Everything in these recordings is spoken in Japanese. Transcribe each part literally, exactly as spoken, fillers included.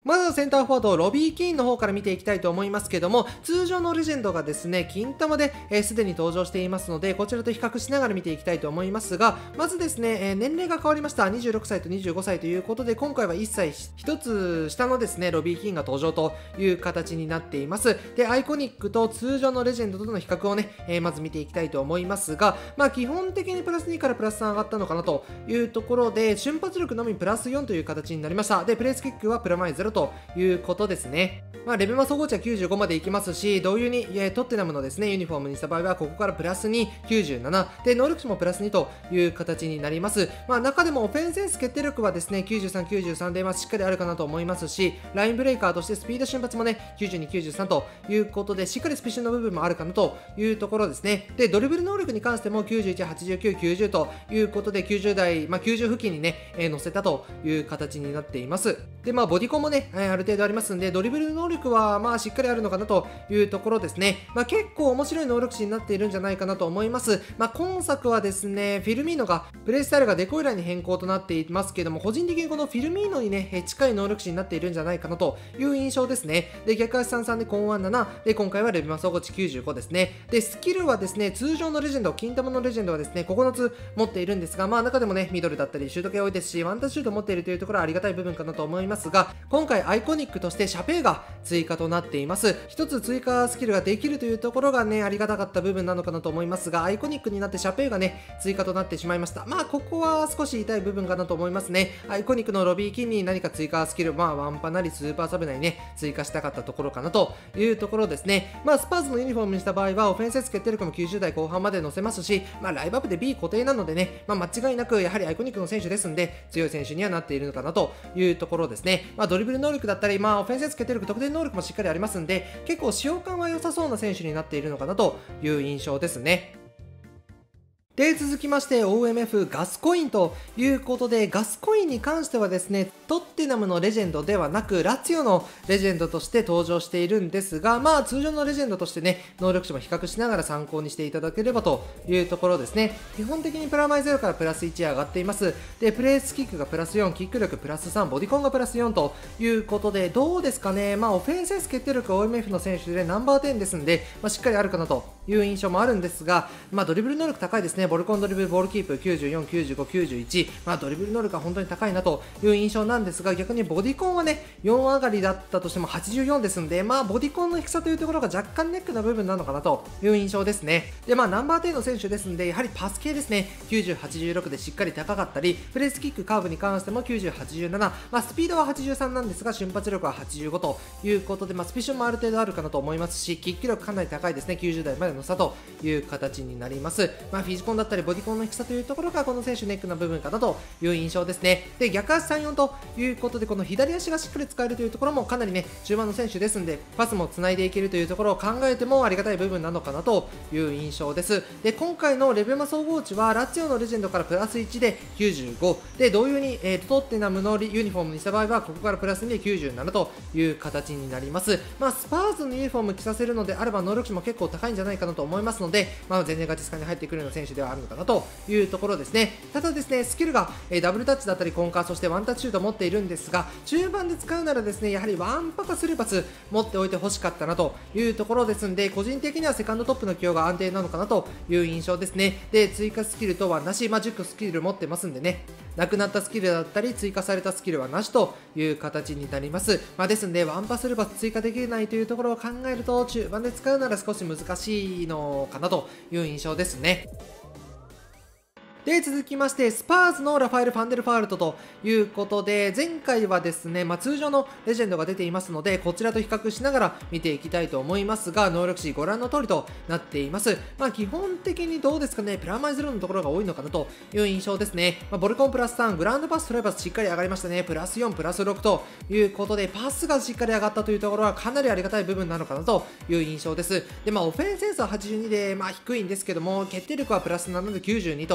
まずはセンターフォワード、ロビー・キーンの方から見ていきたいと思いますけども、通常のレジェンドがですね、金玉で、えー、すでに登場していますので、こちらと比較しながら見ていきたいと思いますが、まずですね、えー、年齢が変わりました。にじゅうろくさいとにじゅうごさいということで、今回はいっさいひとつ下のですね、ロビー・キーンが登場という形になっています。で、アイコニックと通常のレジェンドとの比較をね、えー、まず見ていきたいと思いますが、まあ基本的にプラスにからプラスさん上がったのかなというところで、瞬発力のみプラスよんという形になりました。で、プレースキックはプラマイゼロということですね。まあ、レベマ総合値はきゅうじゅうごまでいきますし、同様に、えー、トッテナムのですね、ユニフォームにした場合は、ここからプラスに、きゅうじゅうなな、で、能力値もプラスにという形になります。まあ、中でもオフェンスセンス決定力はですね、きゅうじゅうさん、きゅうじゅうさんで、まあ、しっかりあるかなと思いますし、ラインブレイカーとしてスピード瞬発もね、きゅうじゅうに、きゅうじゅうさんということで、しっかりスピシュの部分もあるかなというところですね。で、ドリブル能力に関してもきゅうじゅういち、はちじゅうきゅう、きゅうじゅうということで、きゅうじゅう代、まあ、きゅうじゅう付近にね、えー、乗せたという形になっています。で、まあ、ボディコンもね、ある程度ありますんで、ドリブル能力は、まあ、しっかりあるのかなというところですね。まあ、結構面白い能力値になっているんじゃないかなと思います。まあ、今作はですね、フィルミーノが、プレイスタイルがデコイラーに変更となっていますけども、個人的にこのフィルミーノにね、近い能力値になっているんじゃないかなという印象ですね。で、逆足さんさんでコンワンなな、で、今回はレベマ総合値きゅうじゅうごですね。で、スキルはですね、通常のレジェンド、金玉のレジェンドはですね、ここのつ持っているんですが、まあ、中でもね、ミドルだったり、シュート系多いですし、ワンタッチシュート持っているというところはありがたい部分かなと思いますが、今回アイコニックとしてシャペーが追加となっています。一つ追加スキルができるというところがね、ありがたかった部分なのかなと思いますが、アイコニックになってシャペーがね、追加となってしまいました。まあ、ここは少し痛い部分かなと思いますね。アイコニックのロビーキンに何か追加スキル、まあ、ワンパなりスーパーサブなりね、追加したかったところかなというところですね。まあ、スパーズのユニフォームにした場合は、オフェンス決定力もきゅうじゅう代後半まで乗せますし、まあ、ライブアップで B 固定なのでね、まあ、間違いなくやはりアイコニックの選手ですんで、強い選手にはなっているのかなというところですね。まあ、ドリブル能力だったり、まあ、オフェンス決定力、得点能力もしっかりありますんで、結構使用感は良さそうな選手になっているのかなという印象ですね。で、続きまして オーエムエフ ガスコインということで、ガスコインに関してはですね、トッテナムのレジェンドではなく、ラツィオのレジェンドとして登場しているんですが、まあ通常のレジェンドとしてね、能力値も比較しながら参考にしていただければというところですね。基本的にプラマイゼロからプラスいち上がっています。で、プレースキックがプラスよん、キック力プラスさん、ボディコンがプラスよんということで、どうですかね、まあオフェンスエス決定力 オーエムエフ の選手でナンバーテンですんで、まあ、しっかりあるかなという印象もあるんですが、まあドリブル能力高いですね。ボルコンドリブル、ボールキープきゅうじゅうよん、きゅうじゅうご、きゅうじゅういち、まあドリブル能力が本当に高いなという印象なんですが、逆にボディコンはね、よん上がりだったとしてもはちじゅうよんですんで、まあボディコンの低さというところが若干ネックな部分なのかなという印象ですね。で、まあナンバーテンの選手ですんで、やはりパス系ですね、きゅうじゅう、はちじゅうろくでしっかり高かったり、プレースキックカーブに関してもきゅうじゅう、はちじゅうなな、まあスピードははちじゅうさんなんですが、瞬発力ははちじゅうごということで、まあスピションもある程度あるかなと思いますし、キック力かなり高いですね、きゅうじゅう代までの差という形になります。まあフィジコンだったりボディコンの低さというところがこの選手ネックな部分かなという印象ですね。で、逆足さんよんということで、この左足がしっかり使えるというところもかなりね、中盤の選手ですんで、パスもつないでいけるというところを考えてもありがたい部分なのかなという印象です。で、今回のレベマ総合値はラツィオのレジェンドからプラスいちできゅうじゅうごで、同様に、えー、トッテナムのユニフォームにした場合はここからプラスにできゅうじゅうななという形になります。まあスパーズのユニフォーム着させるのであれば能力値も結構高いんじゃないかなと思いますので、まあ全然ガチスカに入ってくるような選手ではあるのかなというところですね。ただですね、スキルが、えー、ダブルタッチだったりコンカー、そしてワンタッチシュートを持っているんですが、中盤で使うならですね、やはりワンパかスルーパス持っておいてほしかったなというところですんで、個人的にはセカンドトップの起用が安定なのかなという印象ですね。で、追加スキルとはなし、まあ、じゅっこスキル持ってますんでね、なくなったスキルだったり追加されたスキルはなしという形になります。まあ、ですんでワンパスルーパス追加できないというところを考えると、中盤で使うなら少し難しいのかなという印象ですね。で、続きまして、スパーズのラファエル・ファンデルファールトということで、前回はですね、まあ、通常のレジェンドが出ていますので、こちらと比較しながら見ていきたいと思いますが、能力値ご覧の通りとなっています。まあ、基本的にどうですかね、プラマイゼロのところが多いのかなという印象ですね。まあ、ボルコンプラスさん、グラウンドパス、トライバスしっかり上がりましたね。プラスよん、プラスろくということで、パスがしっかり上がったというところはかなりありがたい部分なのかなという印象です。で、まあ、オフェンスセンスははちじゅうにで、まあ、低いんですけども、決定力はプラスななできゅうじゅうにとい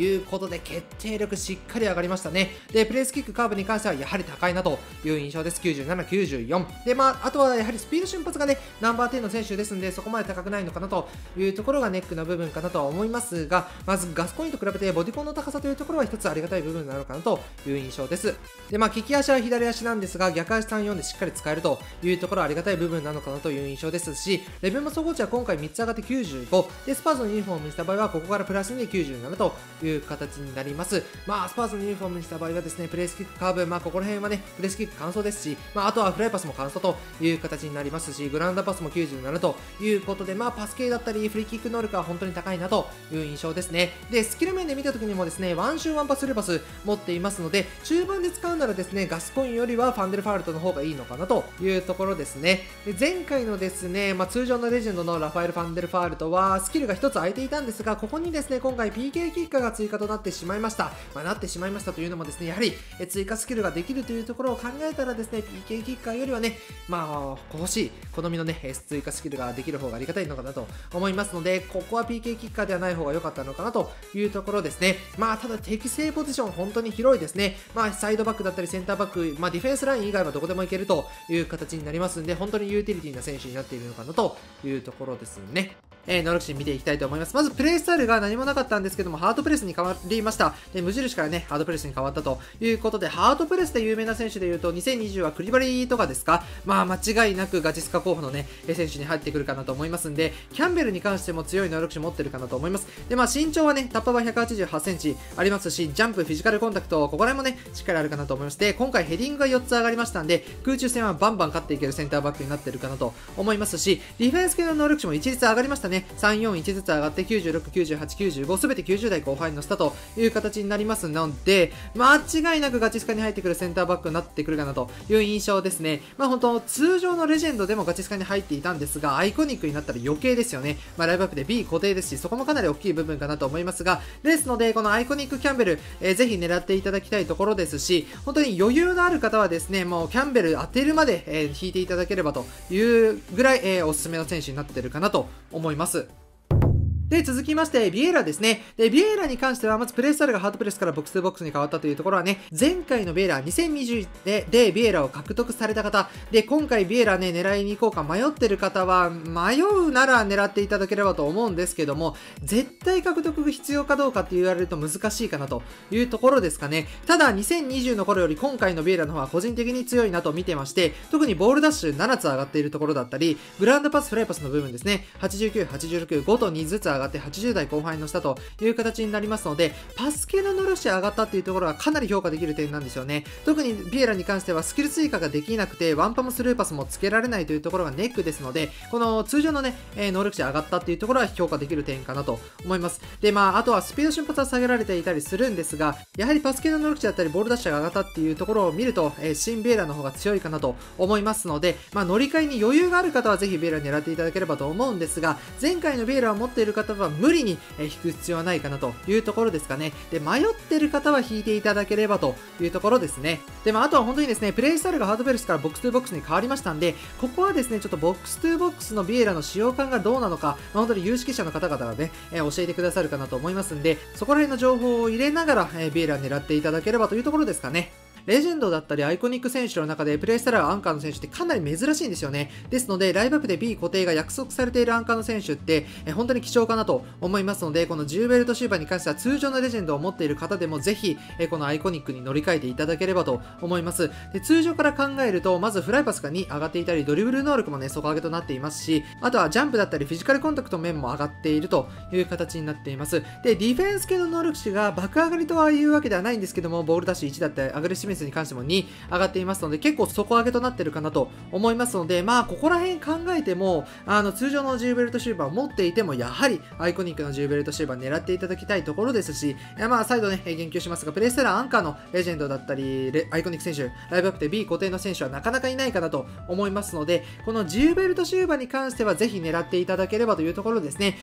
いうことで、決定力しっかり上がりましたね。で、プレースキックカーブに関してはやはり高いなという印象です。きゅうじゅうなな、きゅうじゅうよん。で、まあ、あとはやはりスピード瞬発がね、ナンバーじゅうの選手ですんで、そこまで高くないのかなというところがネックな部分かなとは思いますが、まずガスコインと比べてボディコンの高さというところは一つありがたい部分なのかなという印象です。で、まあ、利き足は左足なんですが、逆足さん、よんでしっかり使えるというところはありがたい部分なのかなという印象ですし、レベルも総合値は今回みっつ上がってきゅうじゅうご、で、スパーズのユニフォームにした場合は、ここからプラスにできゅうじゅうななという形になります。まあ、スパーズのユニフォームにした場合はですね、プレースキックカーブ、まあ、ここら辺はね、プレースキック乾燥ですし、まあ、あとはフライパスも乾燥という形になりますし、グラウンダーパスもきゅうじゅうななということで、まあ、パス系だったり、フリーキック能力は本当に高いなという印象ですね。で、スキル面で見た時にもですね、ワンシューワンパスルーパス持っていますので、中盤で使うならですね、ガスコインよりはファンデルファールトの方がいいのかなというところですね。で、前回のですね、まあ、通常のレジェンドのラファエル・ファンデルファールトはスキルがひとつ空いていたんですが、ここにですね、今回 ピーケー キッカーが追加となってしまいました。まあ、なってしまいましたというのもですね、やはりえ追加スキルができるというところを考えたらですね、ピーケー キッカーよりはね、まあ、欲しい、好みのね、追加スキルができる方がありがたいのかなと思いますので、ここは ピーケー キッカーではない方が良かったのかなというところですね。まあ、ただ適正ポジション本当に広いですね。まあ、サイドバックだったりセンターバック、まあ、ディフェンスライン以外はどこでもいけるという形になりますんで、本当にユーティリティな選手になっているのかなというところですね。えー、能力値見ていきたいと思います。まずプレイスタイルが何もなかったんですけども、ハードプレスに変わりました。で、無印からね、ハードプレスに変わったということで、ハードプレスで有名な選手で言うと、にせんにじゅうはクリバリーとかですか、まあ間違いなくガチスカ候補のね、選手に入ってくるかなと思いますんで、キャンベルに関しても強い能力値持ってるかなと思います。で、まあ身長はね、タッパーはひゃくはちじゅうはちセンチありますし、ジャンプ、フィジカルコンタクト、ここら辺もね、しっかりあるかなと思いまして、今回ヘディングがよっつ上がりましたんで、空中戦はバンバン勝っていけるセンターバックになってるかなと思いますし、ディフェンス系の能力値も一律上がりましたね。さん、よん、いちずつ上がってきゅうじゅうろく、きゅうじゅうはち、きゅうじゅうご、すべてきゅうじゅう代後半に乗せたという形になりますので、間違いなくガチスカに入ってくるセンターバックになってくるかなという印象ですね。まあ本当、通常のレジェンドでもガチスカに入っていたんですが、アイコニックになったら余計ですよね。まあライブアップで ビー 固定ですし、そこもかなり大きい部分かなと思いますが、ですので、このアイコニックキャンベル、えー、ぜひ狙っていただきたいところですし、本当に余裕のある方はですね、もうキャンベル当てるまで、えー、引いていただければというぐらい、えー、おすすめの選手になってるかなと思います。で、続きまして、ビエラですね。で、ビエラに関しては、まずプレイスタイルがハードプレスからボックス2ボックスに変わったというところはね、前回のビエラにせんにじゅうで、で、ビエラを獲得された方、で、今回ビエラね、狙いに行こうか迷ってる方は、迷うなら狙っていただければと思うんですけども、絶対獲得が必要かどうかって言われると難しいかなというところですかね。ただ、にせんにじゅうの頃より今回のビエラの方は個人的に強いなと見てまして、特にボールダッシュななつ上がっているところだったり、グラウンドパス、フライパスの部分ですね、はちじゅうきゅう、はちじゅうろく、ごとにずつ上がってはちじゅう代後半に乗せたという形になりますので、パス系の能力値上がったっていうところはかなり評価できる点なんですよね。特にビエラに関してはスキル追加ができなくて、ワンパムスルーパスもつけられないというところがネックですので、この通常のね、えー、能力値上がったっていうところは評価できる点かなと思います。で、まあ、あとはスピード瞬発は下げられていたりするんですが、やはりパス系の能力値だったり、ボールダッシュが上がったっていうところを見ると、えー、新ビエラの方が強いかなと思いますので、まあ、乗り換えに余裕がある方はぜひビエラ狙っていただければと思うんですが、前回のビエラを持っている方は無理に、えー、引く必要はないかなというところですかね。で、迷ってる方は引いていただければというところですね。で、まあ、あとは本当にですね、プレイスタイルがハードベルスからボックスにボックスに変わりましたんで、ここはですね、ちょっとボックスにボックスのビエラの使用感がどうなのか、まあ、本当に有識者の方々がね、えー、教えてくださるかなと思いますんで、そこら辺の情報を入れながら、えー、ビエラ狙っていただければというところですかね。レジェンドだったりアイコニック選手の中でプレイスタイルがアンカーの選手ってかなり珍しいんですよね。ですので、ライブアップで ビー 固定が約束されているアンカーの選手って、え本当に貴重かなと思いますので、このじゅうベルトシューバーに関しては通常のレジェンドを持っている方でもぜひ、えこのアイコニックに乗り換えていただければと思います。で、通常から考えると、まずフライパスがに上がっていたり、ドリブル能力もね、底上げとなっていますし、あとはジャンプだったりフィジカルコンタクト面も上がっているという形になっています。で、ディフェンス系の能力値が爆上がりとはいうわけではないんですけども、ボールダッシュいちだったり、アグレッシブネスに関してもに上がっていますので、結構底上げとなってるかなと思いますので、まあここら辺考えても、あの通常のじゅうベルトシューバーを持っていても、やはりアイコニックのじゅうベルトシューバー狙っていただきたいところですし、まあ再度ね言及しますが、プレイスタイルアンカーのレジェンドだったりアイコニック選手、ライブアップで ビー 固定の選手はなかなかいないかなと思いますので、このじゅうベルトシューバーに関してはぜひ狙っていただければというところですね。